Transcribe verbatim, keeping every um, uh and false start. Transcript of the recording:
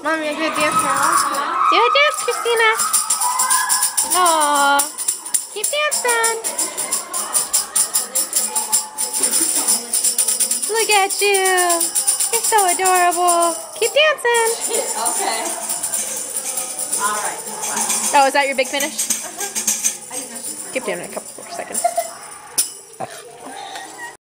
Mommy, I do a dance now. Do a dance, Christina. Aww. Keep dancing. Look at you. You're so adorable. Keep dancing. Okay. All right. Oh, is that your big finish? Keep doing it a couple more seconds.